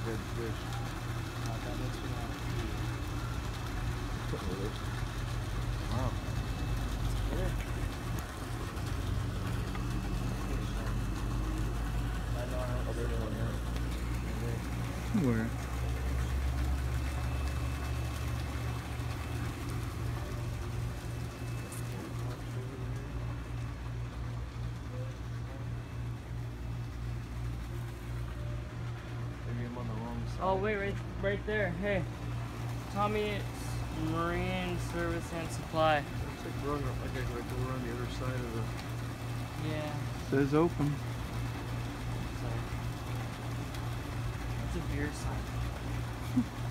dead fish. That looks good. Wow. Good. I know how to There's one here. Where? Maybe I'm on the wrong side. Oh wait, right there. Hey, Tommy, it's Marine Service and Supply. Looks like we're on the, I gotta go around the other side of the. Yeah. Says open. Sorry. That's a beer sign.